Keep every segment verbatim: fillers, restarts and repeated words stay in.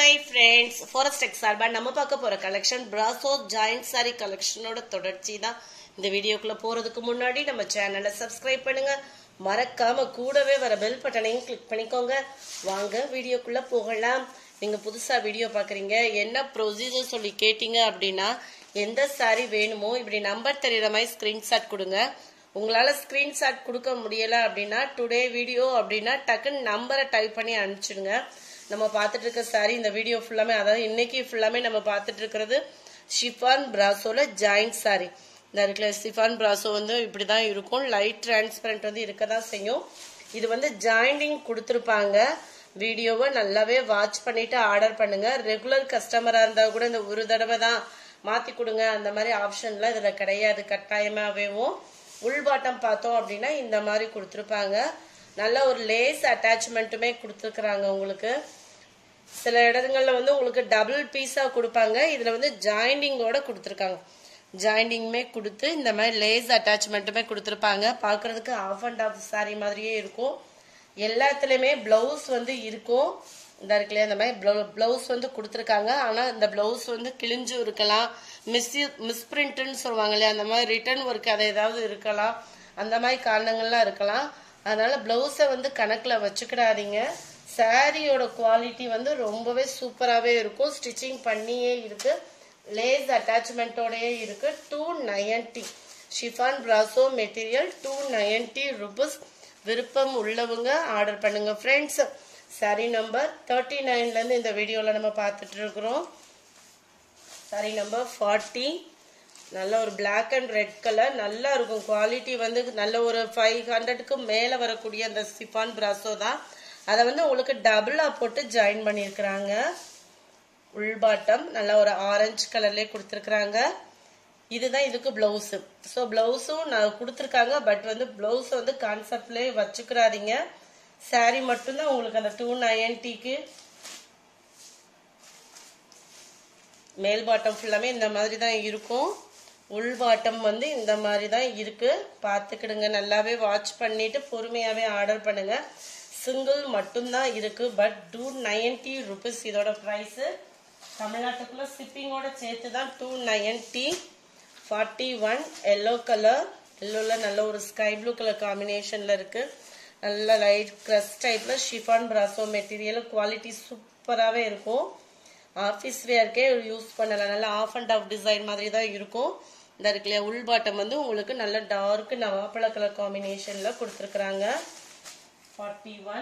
Hi friends, Forest Textile by நம்ம பார்க்க போற collection Brasso giant saree collection ஓட தொடர்ச்சி தான். இந்த வீடியோக்குள்ள போறதுக்கு முன்னாடி நம்ம சேனலை சப்ஸ்கிரைப் பண்ணுங்க. மறக்காம கூடவே வர பெல் பட்டனையும் கிளிக் பண்ணிக்கோங்க. வாங்க வீடியோக்குள்ள போகலாம். நீங்க புதுசா வீடியோ பாக்குறீங்க, என்ன ப்ரொசீஜர் சொல்லி கேட்டிங்க அப்படின்னா எந்த saree வேணுமோ இப்படி நம்பர் தெரியற மாதிரி ஸ்கிரீன்ஷாட் கொடுங்க. உங்களால ஸ்கிரீன்ஷாட் கொடுக்க முடியல அப்படின்னா டுடே வீடியோ அப்படின்னா டக்குன்னு நம்பரை டைப் பண்ணி அனுப்பிச்சிடுங்க. நம்ம பார்த்துட்டு இருக்க சாரி இந்த வீடியோ ஃபுல்லாமே, அதாவது இன்னைக்கு ஃபுல்லாமே நம்ம பார்த்துட்டு இருக்கிறது ஷிஃபான் பிராசோல ஜாயிண்ட் சாரி. இந்த இருக்கிற ஷிஃபான் பிராசோ வந்து இப்படிதான் இருக்கும், லைட் டிரான்ஸ்பரண்ட் வந்து இருக்கதான் செய்யும். இது வந்து ஜாயிண்டிங் கொடுத்துருப்பாங்க. வீடியோவை நல்லாவே வாட்ச் பண்ணிட்டு ஆர்டர் பண்ணுங்க. ரெகுலர் கஸ்டமரா இருந்தா கூட இந்த ஒரு தடவை தான் மாத்தி கொடுங்க அந்த மாதிரி ஆப்ஷன்லாம் இதுல கிடையாது. கட்டாயமாவேவும் உள் பாட்டம் பார்த்தோம் அப்படின்னா இந்த மாதிரி கொடுத்துருப்பாங்க. நல்ல ஒரு லேஸ் அட்டாச்மெண்ட்டுமே கொடுத்துருக்குறாங்க. உங்களுக்கு சில இடங்கள்ல வந்து உங்களுக்கு டபுள் பீஸா கொடுப்பாங்க, இதுல வந்து ஜாயிண்டிங்கோட கொடுத்துருக்காங்க. ஜாயிண்டிங்குமே கொடுத்து இந்த மாதிரி லேஸ் அட்டாச்மெண்ட்டுமே கொடுத்துருப்பாங்க. பார்க்கறதுக்கு ஆஃப் அண்ட் ஆஃப் சாரி மாதிரியே இருக்கும். எல்லாத்துலயுமே பிளவுஸ் வந்து இருக்கும். இந்த இருக்குல்லையா இந்த மாதிரி பிளவுஸ் வந்து கொடுத்துருக்காங்க. ஆனா இந்த பிளவுஸ் வந்து கிழிஞ்சு இருக்கலாம், மிஸ் மிஸ்பிரிண்ட்னு சொல்லுவாங்க இல்லையா, அந்த மாதிரி ரிட்டர்ன் ஒர்க் அதை ஏதாவது இருக்கலாம், அந்த மாதிரி காரணங்கள்லாம் இருக்கலாம். அதனால பிளவுஸை வந்து கணக்குல வச்சுக்கிடாதீங்க. சாரியோட குவாலிட்டி வந்து ரொம்பவே சூப்பராகவே இருக்கும். ஸ்டிச்சிங் பண்ணியே இருக்கு, லேஸ் அட்டாச்மெண்ட்டோடயே இருக்கு. Two ninety chiffon brasso material two ninety rupees. விருப்பம் உள்ளவங்க ஆர்டர் பண்ணுங்க ஃப்ரெண்ட்ஸ். சாரி நம்பர் தேர்ட்டி நைன்ல இருந்து இந்த வீடியோல நம்ம பார்த்துட்டு இருக்கிறோம். Sari number forty. நல்ல ஒரு பிளாக் அண்ட் ரெட் கலர், நல்லா இருக்கும். குவாலிட்டி வந்து நல்ல ஒரு ஃபைவ் ஹண்ட்ரடுக்கு மேல வரக்கூடிய அந்த ஷிஃபான் பிராசோ தான். அதை வந்து உங்களுக்கு டபுளா போட்டு ஜாயின் பண்ணியிருக்கிறாங்க. உள் பாட்டம் நல்ல ஒரு ஆரஞ்சு கலர்லேயே கொடுத்துருக்குறாங்க. இதுதான் இதுக்கு பிளவுஸ். ஸோ பிளவுஸும் நான் கொடுத்துருக்காங்க. பட் வந்து பிளவுஸ் வந்து கான்செப்ட்லேயே வச்சுக்கிறாதீங்க. சாரி மட்டும்தான் உங்களுக்கு அந்த டூ நைன்டிக்கு மேல் பாட்டம் ஃபுல்லாமே இந்த மாதிரி தான் இருக்கும். உள் பாட்டம் வந்து இந்த மாதிரி தான் இருக்கு. பார்த்துக்கிடுங்க, நல்லாவே வாட்ச் பண்ணிட்டு பொறுமையாவே ஆர்டர் பண்ணுங்க. சிங்கிள் மட்டும்தான் இருக்கு. பட் டூ நைன்டி ருபீஸ் இதோட பிரைஸ். தமிழ்நாட்டுக்குள்ள ஷிப்பிங்கோட சேர்த்து தான் two ninety. Forty one yellow colour, எல்லோல நல்ல ஒரு ஸ்கை ப்ளூ கலர் காம்பினேஷன்ல இருக்கு. நல்ல லைட் கிரஸ் டைப்ல ஷிஃபான் பிராசோ மெட்டீரியல் குவாலிட்டி சூப்பராகவே இருக்கும். ஆஃபீஸ் வேர்க்கே யூஸ் பண்ணலாம். நல்லா ஆஃப் அண்ட் ஆஃப் டிசைன் மாதிரி தான் இருக்கும். இந்த இருக்குல்லையா உள் பாட்டம் வந்து உங்களுக்கு நல்ல டார்க் நவாப்பழ கலர் காம்பினேஷன்ல கொடுத்துருக்குறாங்க. Forty one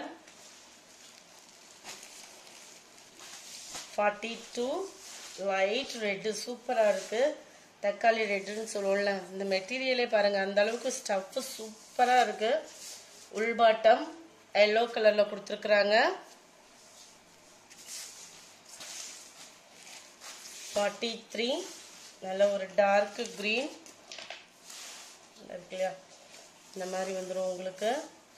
forty two light red சூப்பரா இருக்கு. தக்காளி ரெட்டுன்னு சொல்லுவோம்ல, இந்த மெட்டீரியலே பாருங்க, அந்த அளவுக்கு ஸ்டஃப் சூப்பரா இருக்கு. உள் பாட்டம் எல்லோ கலர்ல கொடுத்துருக்குறாங்க. ஃபார்ட்டி த்ரீ நல்ல ஒரு டார்க் கிரீன் இருக்குல்லையா, இந்த மாதிரி வந்துடும் உங்களுக்கு.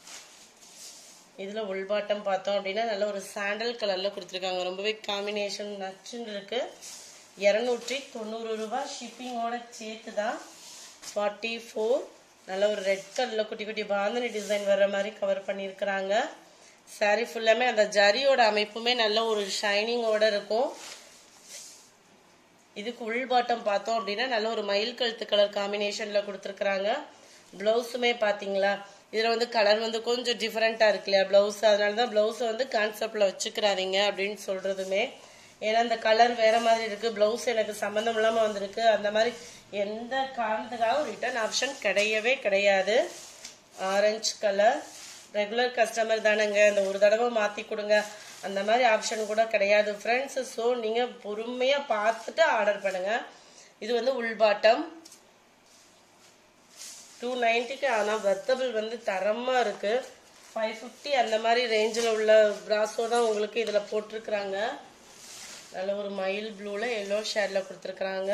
இதுல உள் பாட்டம் பார்த்தோம் அப்படின்னா நல்ல ஒரு சாண்டல் கலர்ல கொடுத்துருக்காங்க. ரொம்பவே காம்பினேஷன் நச்சுன்னு இருக்கு. இருநூற்றி தொண்ணூறு ரூபாய் ஷிப்பிங்கோட சேர்த்து தான். ஃபார்ட்டி ஃபோர் நல்ல ஒரு ரெட் கலர்ல குட்டி குட்டி பாந்தனி டிசைன் வர்ற மாதிரி கவர் பண்ணியிருக்கிறாங்க. சாரி ஃபுல்லாமே அந்த ஜரியோட அமைப்புமே நல்ல ஒரு ஷைனிங்கோட இருக்கும். இதுக்கு உள் பாட்டம் பார்த்தோம் அப்படின்னா நல்ல ஒரு மயில் கழுத்து கலர் காம்பினேஷன்ல கொடுத்துருக்குறாங்க. பிளவுஸுமே பாத்தீங்களா, இதுல வந்து கலர் வந்து கொஞ்சம் டிஃபரெண்டா இருக்கு இல்லையா பிளவுஸ். அதனாலதான் பிளவுஸை வந்து கான்செப்ட்ல வச்சுக்கிறாதீங்க அப்படின்னு சொல்றதுமே. ஏன்னா அந்த கலர் வேற மாதிரி இருக்கு, பிளவுஸ் எனக்கு சம்பந்தம் இல்லாம வந்திருக்கு, அந்த மாதிரி எந்த காரணத்துக்காகவும் ரிட்டர்ன் ஆப்ஷன் கிடையவே கிடையாது. ஆரஞ்சு கலர் ரெகுலர் கஸ்டமர் தானேங்க, இந்த ஒரு தடவை மாத்தி கொடுங்க அந்த மாதிரி ஆப்ஷன் கூட கிடையாது ஃப்ரெண்ட்ஸ். ஸோ நீங்க பொறுமையா பார்த்துட்டு ஆர்டர் பண்ணுங்க. இது வந்து உள் பாட்டம் டூ நைன்டிக்கு. ஆனால் வர்த்தபிள் வந்து தரமா இருக்கு. ஃபைவ் ஃபிஃப்டி அந்த மாதிரி ரேஞ்சில் உள்ள பிராசோ தான் உங்களுக்கு இதுல போட்டிருக்கிறாங்க. நல்ல ஒரு மயில் ப்ளூல எல்லோ ஷேட்ல கொடுத்துருக்குறாங்க.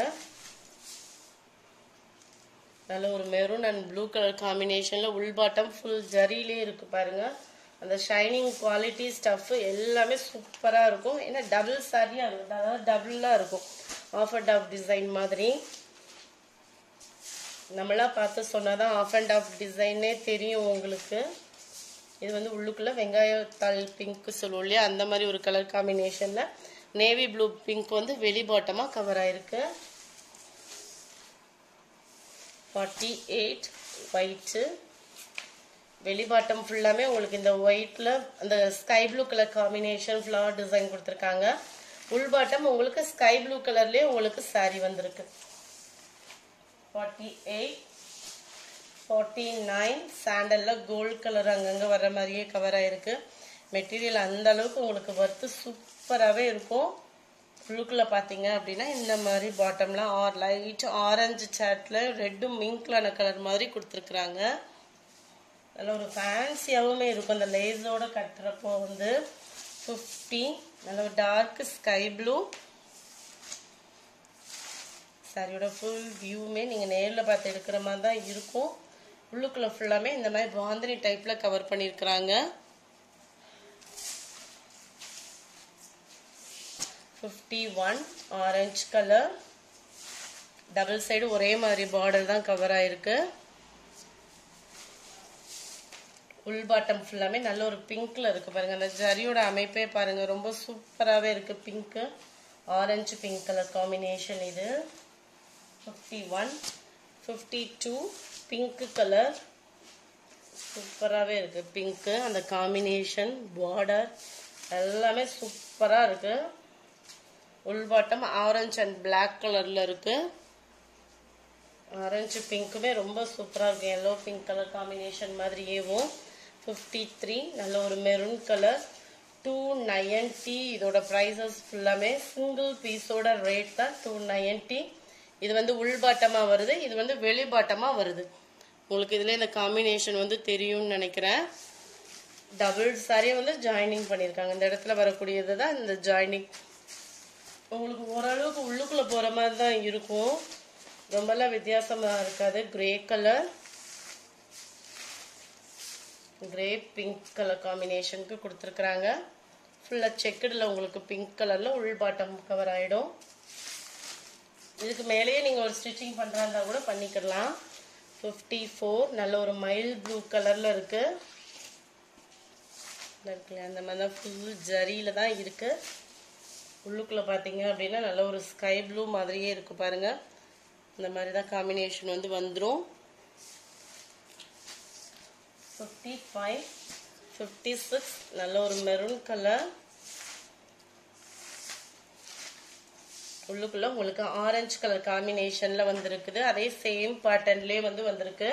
நல்ல ஒரு மெரூன் அண்ட் ப்ளூ கலர் காம்பினேஷன்ல உள் பாட்டம் ஃபுல் ஜரியிலே இருக்கு பாருங்க. அந்த ஷைனிங் குவாலிட்டி ஸ்டஃப் எல்லாமே சூப்பரா இருக்கும். ஏன்னா டபுள் சாரியா இருக்கும், அதாவது டபுளா இருக்கும், ஆஃப் அண்ட் ஆஃப் டிசைன் மாதிரி. நம்மளா பார்த்து சொன்னாதான் ஆஃப் அண்ட் ஆஃப் டிசைனே தெரியும் உங்களுக்கு. இது வந்து உள்ளுக்குள்ள வெங்காய தாள் பிங்க் சொல்லுவோம் இல்லையா, அந்த மாதிரி ஒரு கலர் காம்பினேஷன்ல நேவி ப்ளூ பிங்க் வந்து வெளி பாட்டமா கவர் ஆயிருக்கு. forty-eight white. வெளி பாட்டம் ஃபுல்லாமே உங்களுக்கு இந்த ஒயிட்ல அந்த sky blue colour combination flower design கொடுத்திருக்காங்க. உள் பாட்டம் உங்களுக்கு ஸ்கை ப்ளூ கலர்லயே உங்களுக்கு saree வந்திருக்கு. forty-eight forty-nine சாண்டல்ல கோல்ட் கலர் அங்கங்க வர மாதிரியே கவர் ஆயிருக்கு. மெட்டீரியல் அந்த அளவுக்கு உங்களுக்கு வர்த்து சூப்பராகவே இருக்கும். உள்ளுக்குள்ள பாத்தீங்க அப்படின்னா இந்த மாதிரி பாட்டம்ல ஆர் லைட் ஆரஞ்சு சாட்ல ரெட்டும் மிங்க்லான கலர் மாதிரி கொடுத்துருக்குறாங்க. நல்ல ஒரு ஃபேன்சியாகவுமே இருக்கும். அந்த லேஸோட கட்டுறப்போ வந்து ஃபிஃப்டி. நல்ல ஒரு டார்க் ஸ்கை ப்ளூ. சாரியோட ஃபுல் வியூமே நீங்கள் நேரில் பார்த்து எடுக்கிற மாதிரி தான் இருக்கும். உள்ளுக்குள்ள ஃபுல்லாமே இந்த மாதிரி பாந்தினி டைப்பில் கவர் பண்ணியிருக்கிறாங்க. fifty-one orange colour. Double side ஒரே மாதிரி பார்டர் தான் கவர் ஆயிருக்கு. உள் பாட்டம் ஃபுல்லாமே நல்ல ஒரு பிங்க்ல இருக்கு பாருங்க. அந்த ஜரியோட அமைப்பே பாருங்க ரொம்ப சூப்பராகவே இருக்கு. Pink orange pink colour combination இது. fifty-one fifty-two பிங்க் கலர் சூப்பராகவே இருக்கு. பிங்க் அந்த காம்பினேஷன் பார்டர் எல்லாமே சூப்பரா இருக்கு. உள் பாட்டம் ஆரஞ்சு அண்ட் பிளாக் கலர்ல இருக்கு. ஆரஞ்சு பிங்க்குமே ரொம்ப சூப்பரா இருக்கு. எல்லோ பிங்க் கலர் காம்பினேஷன் மாதிரியேவும். fifty-three நல்ல ஒரு மெரூன் கலர். two ninety இதோட பிரைசஸ் ஃபுல்லாமே சிங்கிள் பீஸோட ரேட் தான் two ninety. இது வந்து உள் பாட்டமா வருது, இது வந்து வெளி பாட்டமா வருது. உங்களுக்கு இதுல இந்த காம்பினேஷன் வந்து தெரியும்னு நினைக்கிறேன். டபுள் சாரியை வந்து ஜாயினிங் பண்ணியிருக்காங்க. இந்த இடத்துல வரக்கூடியது தான் இந்த ஜாயினிங். உங்களுக்கு ஓரளவுக்கு உள்ளுக்குள்ள போற மாதிரி தான் இருக்கும். ரொம்பலாம் வித்தியாசமா இருக்காது. Grey colour grape pink colour காம்பினேஷனுக்கு கொடுத்துருக்குறாங்க. ஃபுல்லாக செக்குடில் உங்களுக்கு பிங்க் கலரில் உள் பாட்டம் கவர் ஆகிடும். இதுக்கு மேலேயே நீங்கள் ஒரு ஸ்டிச்சிங் பண்ணுறா இருந்தால் கூட பண்ணிக்கலாம். fifty-four நல்ல ஒரு மைல் ப்ளூ கலரில் இருக்குது. இருக்குல்ல அந்த மாதிரி தான் ஃபுல் ஜரியில் தான் இருக்குது. உள்ளுக்குள்ளே பார்த்தீங்க அப்படின்னா நல்ல ஒரு ஸ்கை ப்ளூ மாதிரியே இருக்குது பாருங்கள். இந்த மாதிரி தான் காம்பினேஷன் வந்து வந்துடும். fifty-five fifty-six நல்ல ஒரு மெரூன் கலர். உள்ளுக்குள்ள உங்களுக்கு ஆரஞ்சு கலர் காம்பினேஷன்ல வந்திருக்குது. அதே சேம் பேட்டர்ன்லயே வந்து வந்திருக்கு.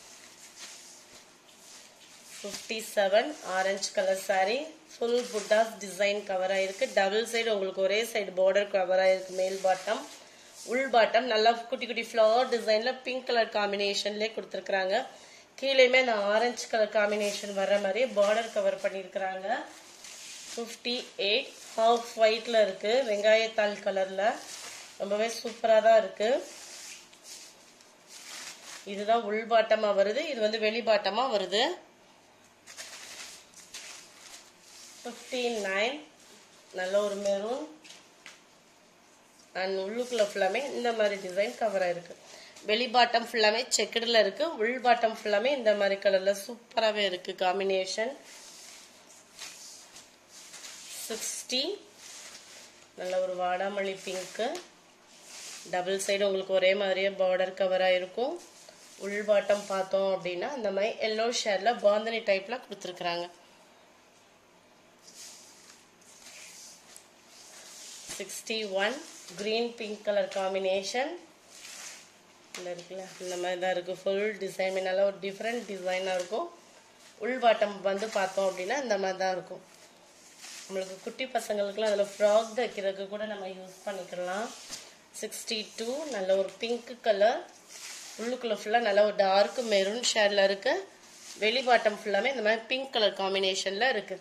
fifty-seven orange colour saree full buttas design cover ஆயிருக்கு. டபுள் சைடு உங்களுக்கு ஒரே சைடு பார்டர் கவர் ஆயிருக்கு. மேல் பாட்டம் உள் பாட்டம் நல்லா குட்டி குட்டி ஃப்ளவர் டிசைன்ல பிங்க் கலர் காம்பினேஷன்லயே கொடுத்துருக்காங்க. கீழேயுமே அந்த ஆரஞ்சு கலர் காம்பினேஷன் வர்ற மாதிரி பார்டர் கவர் பண்ணியிருக்கிறாங்க. fifty-eight ஹாஃப் ஒயிட்ல இருக்கு. வெங்காயத்தாள் கலர்ல ரொம்பவே சூப்பரா தான் இருக்கு. இதுதான் உள் பாட்டமா வருது, இது வந்து வெளி பாட்டமா வருது. fifty-nine நல்ல ஒரு மெரூன் அண்ட் உள்ளுக்குள்ள ஃபுல்லாமே இந்த மாதிரி டிசைன் கவர் ஆயிருக்கு. வெளி பாட்டம் ஃபுல்லாமே செக்குடுல இருக்கு. உள் பாட்டம் ஃபுல்லாமே இந்த மாதிரி கலர்ல சூப்பராகவே இருக்கு காம்பினேஷன். sixty நல்ல ஒரு வாடாமல்லி பிங்க். டபுள் சைடு உங்களுக்கு ஒரே மாதிரியே பார்டர் கவர் ஆயிருக்கும். உள் பாட்டம் பார்த்தோம் அப்படின்னா இந்த மாதிரி எல்லோ ஷேட்ல பாந்தனி டைப்ல கொடுத்துருக்குறாங்க. sixty-one green pink color combination இருக்குல்ல இந்த மாதிரி தான் இருக்கு. ஃபுல் டிசைன் நல்லா ஒரு டிஃப்ரெண்ட் டிசைனாக இருக்கும். உள் பாட்டம் வந்து பார்த்தோம் அப்படின்னா இந்த மாதிரி தான் இருக்கும். நம்மளுக்கு குட்டி பசங்களுக்குலாம் அதில் ஃப்ராக் தைக்கிறதுக்கு கூட நம்ம யூஸ் பண்ணிக்கலாம். sixty-two நல்ல ஒரு பிங்க் கலர். உள்ளுக்குள்ள ஃபுல்லாக நல்ல ஒரு டார்க் மெரூன் ஷேடில் இருக்கு. வெளி பாட்டம் ஃபுல்லாமே இந்த மாதிரி பிங்க் கலர் காம்பினேஷனில் இருக்கு.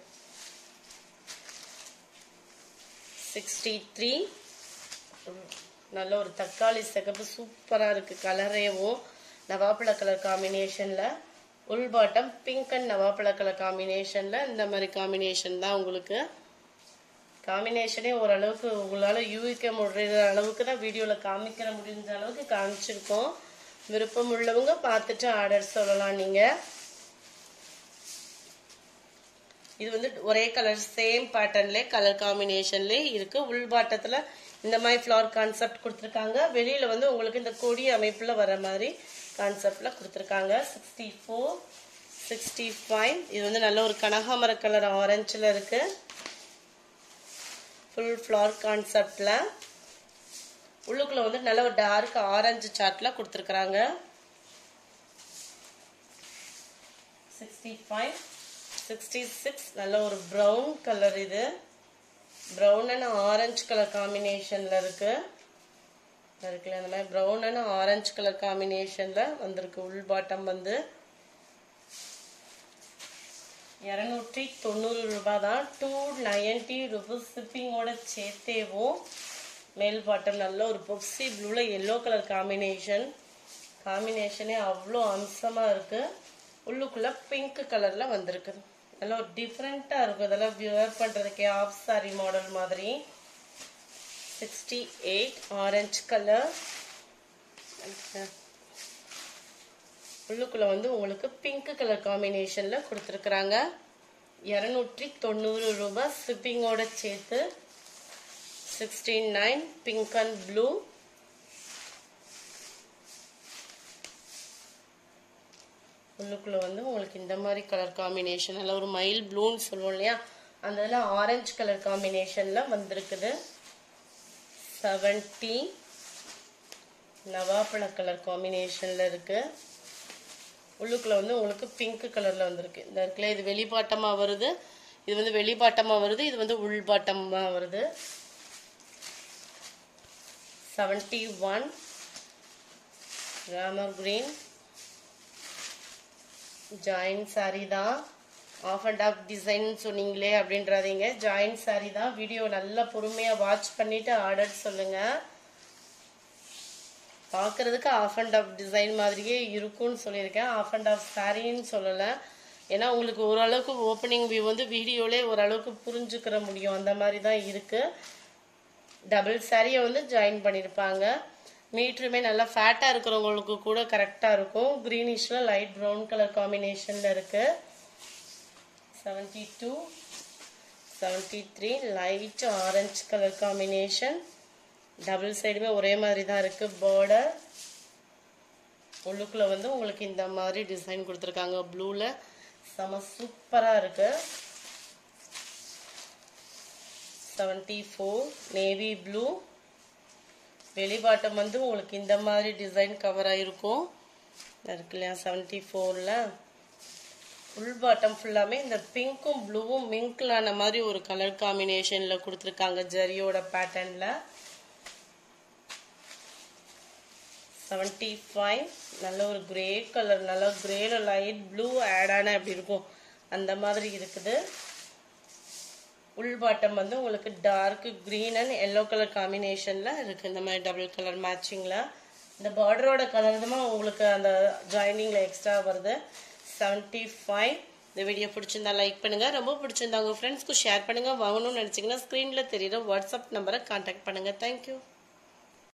sixty-three நல்ல ஒரு தக்காளி சிகப்பு சூப்பராக இருக்கு. கலரேவும் நவாப்பழ கலர் காம்பினேஷன்ல. உள் பாட்டம் பிங்க் அண்ட் நவாப்பழ கலர் காம்பினேஷன்ல இந்த மாதிரி காம்பினேஷன் தான் உங்களுக்கு. காம்பினேஷனே ஓரளவுக்கு உங்களால யூகிக்க முடிகிற அளவுக்கு தான் வீடியோல காமிக்கிற முடிஞ்ச அளவுக்கு காமிச்சிருக்கோம். விருப்பம் உள்ளவங்க பார்த்துட்டு ஆர்டர் சொல்லலாம். நீங்க இது வந்து ஒரே கலர் சேம் பேட்டர்ன்ல கலர் காம்பினேஷன்ல இருக்கு. உள் பாட்டத்துல இந்த மாதிரி ஃப்ளவர் கான்செப்ட் கொடுத்துருக்காங்க. வெளியில வந்து உங்களுக்கு இந்த கொடி அமைப்புல வர மாதிரி கான்செப்ட்ல கொடுத்துருக்காங்க. சிக்ஸ்டி ஃபோர் சிக்ஸ்டி ஃபைவ் இது வந்து நல்ல ஒரு கனகாமர கலர் ஆரஞ்சுல இருக்கு. ஃபுல் ஃப்ளவர் கான்செப்ட்ல உள்ளுக்குள்ள வந்து நல்ல ஒரு டார்க் ஆரஞ்சு சார்ட்ல கொடுத்துருக்காங்க. சிக்ஸ்டி ஃபைவ் சிக்ஸ்டி சிக்ஸ் நல்ல ஒரு ப்ரௌன் கலர். இது ப்ரௌன் அண்ட் ஆரஞ்சு கலர் காம்பினேஷன்ல இருக்கு. இருக்குல்ல அந்த மாதிரி ப்ரௌன் அண்ட் ஆரஞ்சு கலர் காம்பினேஷன்ல வந்திருக்கு. உள் பாட்டம் வந்து இருநூற்றி தொண்ணூறு ரூபாய் தான். டூ நைன்டி ருபீஸ் ஷிப்பிங்கோட சேர்த்தேவும். மேல் பாட்டம் நல்ல ஒரு பொக்சி ப்ளூல எல்லோ கலர் காம்பினேஷன். காம்பினேஷனே அவ்வளோ அம்சமா இருக்கு. உள்ளுக்குள்ள பிங்க் கலர்ல வந்திருக்கு. நல்ல ஒரு டிஃப்ரெண்டா இருக்கும். இதெல்லாம் வியர் பண்றதுக்கே ஆஃப் சாரி மாடல் மாதிரி. Sixty eight orange colour. உள்ளுக்குள்ள வந்து உங்களுக்கு பிங்க் கலர் காம்பினேஷன்ல கொடுத்துருக்காங்க. இருநூற்றி தொண்ணூறு ரூபாய் ஷிப்பிங்கோட சேர்த்து. Sixty nine pink and blue. உள்ளுக்குள்ள வந்து உங்களுக்கு இந்த மாதிரி கலர் காம்பினேஷன் நல்ல ஒரு மயில் ப்ளூன்னு சொல்லுவோம் இல்லையா, அந்த இதில் ஆரஞ்சு கலர் காம்பினேஷன்ல வந்திருக்குது. செவன்டி நவாப்பழ கலர் காம்பினேஷன்ல இருக்கு. உள்ளுக்குள்ள வந்து உங்களுக்கு பிங்க் கலர்ல வந்திருக்கு. இந்த இருக்குல்ல இது வெளிப்பாட்டமா வருது, இது வந்து வெளிப்பாட்டமா வருது, இது வந்து உள்பாட்டமா வருது. Seventy one Ramar green joint sari தான். ஆஃப் அண்ட் ஆஃப் டிசைன் சொன்னீங்களே அப்படின்றாதீங்க, ஜாயின்ட் சாரி தான். வீடியோ நல்லா பொறுமையா வாட்ச் பண்ணிட்டு ஆர்டர் சொல்லுங்க. பார்க்கறதுக்கு ஆஃப் அண்ட் ஆஃப் டிசைன் மாதிரியே இருக்கும்னு சொல்லியிருக்கேன், ஆஃப் அண்ட் ஆஃப் சாரின்னு சொல்லலை. ஏன்னா உங்களுக்கு ஓரளவுக்கு ஓப்பனிங் வியூ வந்து வீடியோலே ஓரளவுக்கு புரிஞ்சுக்கிற முடியும், அந்த மாதிரி தான் இருக்கு. டபுள் சாரியை வந்து ஜாயின் பண்ணியிருப்பாங்க. மீட்டருமே நல்லா ஃபேட்டாக இருக்கிறவங்களுக்கு கூட கரெக்டாக இருக்கும். க்ரீனிஷில் லைட் ப்ரௌன் கலர் காம்பினேஷனில் இருக்கு. Seventy two seventy three light orange colour combination. Double சைடுமே ஒரே மாதிரி தான் இருக்கு. பார்டர் உள்ளுக்குள்ள வந்து உங்களுக்கு இந்த மாதிரி டிசைன் கொடுத்துருக்காங்க. ப்ளூல செம சூப்பரா இருக்கு. Seventy four navy blue. வெளிப்பாட்டம் வந்து உங்களுக்கு இந்த மாதிரி டிசைன் கவர் ஆயிருக்கும் இருக்கு இல்லையா. செவன்டி ஃபோர்ல ஃபுல் பாட்டம் ஃபுல்லாமே இந்த பிங்க்கும் ப்ளூவும் மிங்க்லான மாதிரி ஒரு கலர் காம்பினேஷன்ல கொடுத்துருக்காங்க ஜரியோட பேட்டர்ன்ல. செவன்டி ஃபைவ் நல்ல ஒரு கிரே கலர், நல்ல கிரேல லைட் ப்ளூ ஆட் ஆன அப்படி இருக்கும் அந்த மாதிரி இருக்குது. உள் பாட்டம் வந்து உங்களுக்கு dark green and yellow colour காம்பினேஷன்ல இருக்கு. இந்த மாதிரி டபுள் கலர் மேட்சிங்ல இந்த பார்டரோட கலர் தான் உங்களுக்கு அந்த ஜாயினிங்ல எக்ஸ்ட்ரா வருது. Seventy five. இந்த வீடியோ பிடிச்சிருந்தா லைக் பண்ணுங்க, ரொம்ப பிடிச்சிருந்தா உங்க ஃப்ரெண்ட்ஸ்க்கு ஷேர் பண்ணுங்க. வாங்கணும்னு நினைச்சீங்கன்னா ஸ்கிரீன்ல தெரியுற வாட்ஸ்அப் நம்பரை கான்டாக்ட் பண்ணுங்க. தேங்க்யூ.